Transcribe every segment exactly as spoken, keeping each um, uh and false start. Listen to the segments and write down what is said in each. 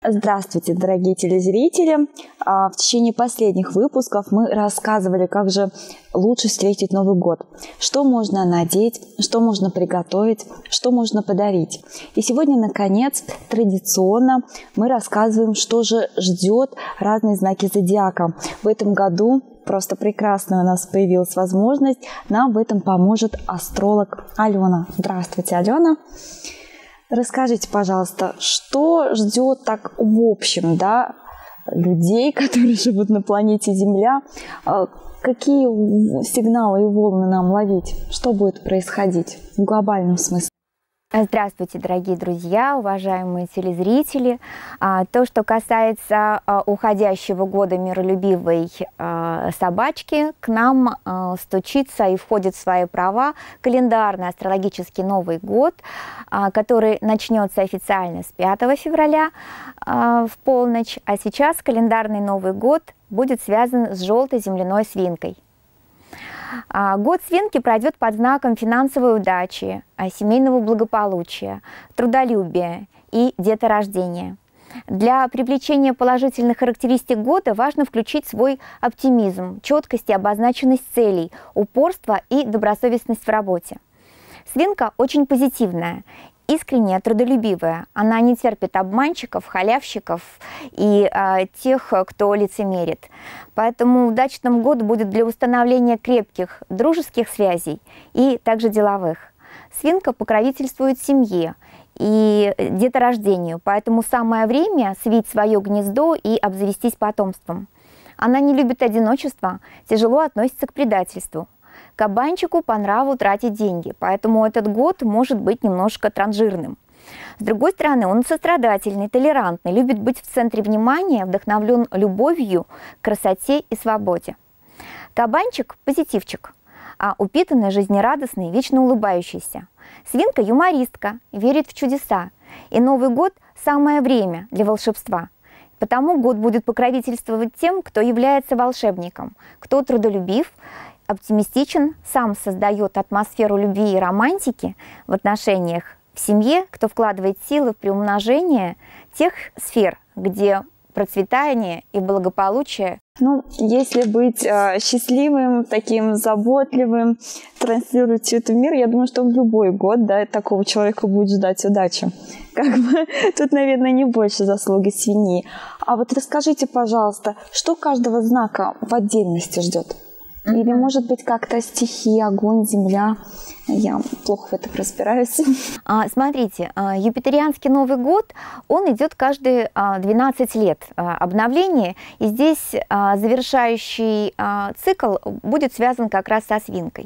Здравствуйте, дорогие телезрители! В течение последних выпусков мы рассказывали, как же лучше встретить Новый год, что можно надеть, что можно приготовить, что можно подарить. И сегодня, наконец, традиционно мы рассказываем, что же ждет разные знаки зодиака. В этом году просто прекрасно у нас появилась возможность, нам в этом поможет астролог Алена. Здравствуйте, Алена! Расскажите, пожалуйста, что ждет так в общем, да, людей, которые живут на планете Земля? Какие сигналы и волны нам ловить? Что будет происходить в глобальном смысле? Здравствуйте, дорогие друзья, уважаемые телезрители. То, что касается уходящего года миролюбивой собачки, к нам стучится и входит в свои права календарный астрологический Новый год, который начнется официально с пятого февраля в полночь, а сейчас календарный Новый год будет связан с желтой земляной свинкой. Год свинки пройдет под знаком финансовой удачи, семейного благополучия, трудолюбия и деторождения. Для привлечения положительных характеристик года важно включить свой оптимизм, четкость и обозначенность целей, упорство и добросовестность в работе. Свинка очень позитивная, искренняя, трудолюбивая. Она не терпит обманщиков, халявщиков и а, тех, кто лицемерит. Поэтому удачным год будет для установления крепких дружеских связей и также деловых. Свинка покровительствует семье и деторождению, поэтому самое время свить свое гнездо и обзавестись потомством. Она не любит одиночество, тяжело относится к предательству. Кабанчику по нраву тратить деньги, поэтому этот год может быть немножко транжирным. С другой стороны, он сострадательный, толерантный, любит быть в центре внимания, вдохновлен любовью, красоте и свободе. Кабанчик – позитивчик, а упитанный, жизнерадостный, вечно улыбающийся. Свинка – юмористка, верит в чудеса. И Новый год – самое время для волшебства. Потому год будет покровительствовать тем, кто является волшебником, кто трудолюбив, оптимистичен, сам создает атмосферу любви и романтики в отношениях в семье, кто вкладывает силы в приумножение тех сфер, где процветание и благополучие. Ну, если быть э, счастливым, таким заботливым, транслировать все это в мир, я думаю, что в любой год, да, такого человека будет ждать удачи. Как бы тут, наверное, не больше заслуги свиньи. А вот расскажите, пожалуйста, что каждого знака в отдельности ждет? Или, может быть, как-то стихи, огонь, земля? Я плохо в этом разбираюсь. Смотрите, юпитерианский Новый год, он идет каждые двенадцать лет обновления. И здесь завершающий цикл будет связан как раз со свинкой.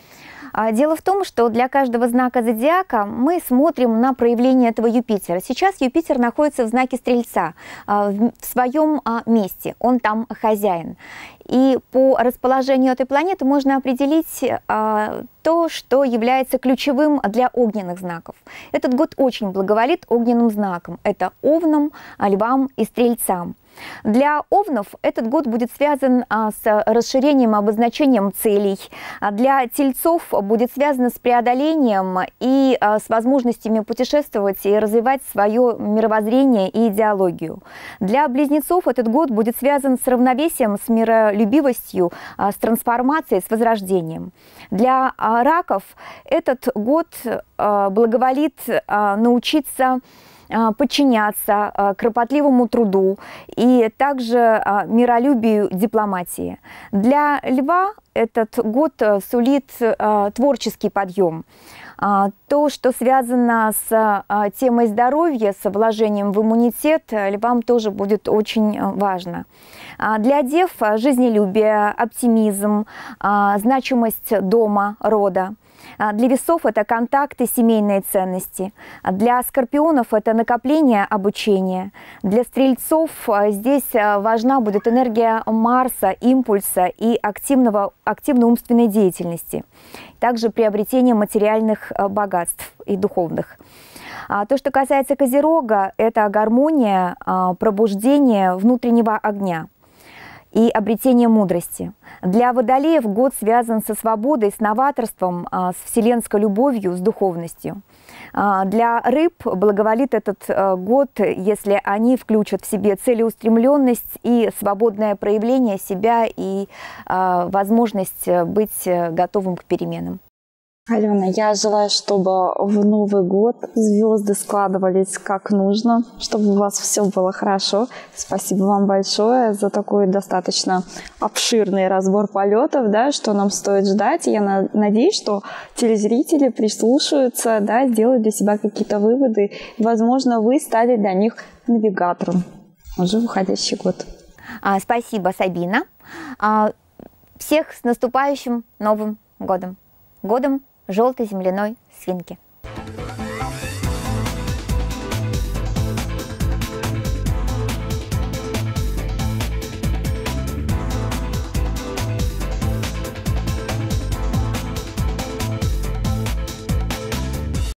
Дело в том, что для каждого знака зодиака мы смотрим на проявление этого Юпитера. Сейчас Юпитер находится в знаке Стрельца, в своем месте, он там хозяин. И по расположению этой планеты можно определить то, что является ключевым для огненных знаков. Этот год очень благоволит огненным знакам. Это Овнам, Львам и Стрельцам. Для овнов этот год будет связан а, с расширением, обозначением целей. А для тельцов будет связано с преодолением и а, с возможностями путешествовать и развивать свое мировоззрение и идеологию. Для близнецов этот год будет связан с равновесием, с миролюбивостью, а, с трансформацией, с возрождением. Для а, раков этот год а, благоволит а, научиться подчиняться кропотливому труду и также миролюбию, дипломатии. Для льва этот год сулит творческий подъем. То, что связано с темой здоровья, с вложением в иммунитет, львам тоже будет очень важно. Для дев жизнелюбие, оптимизм, значимость дома, рода. Для весов это контакты, семейные ценности. Для скорпионов это накопление, обучение. Для стрельцов здесь важна будет энергия Марса, импульса и активного, активной умственной деятельности. Также приобретение материальных богатств и духовных. То, что касается Козерога, это гармония, пробуждение внутреннего огня. и обретение мудрости. Для водолеев год связан со свободой, с новаторством, с вселенской любовью, с духовностью. Для рыб благоволит этот год, если они включат в себе целеустремленность и свободное проявление себя и возможность быть готовым к переменам. Алена, я желаю, чтобы в Новый год звезды складывались как нужно, чтобы у вас все было хорошо. Спасибо вам большое за такой достаточно обширный разбор полетов, да, что нам стоит ждать. И я надеюсь, что телезрители прислушаются, да, сделают для себя какие-то выводы. Возможно, вы стали для них навигатором уже в уходящий год. Спасибо, Сабина. Всех с наступающим Новым годом! Годом желтой земляной свинки.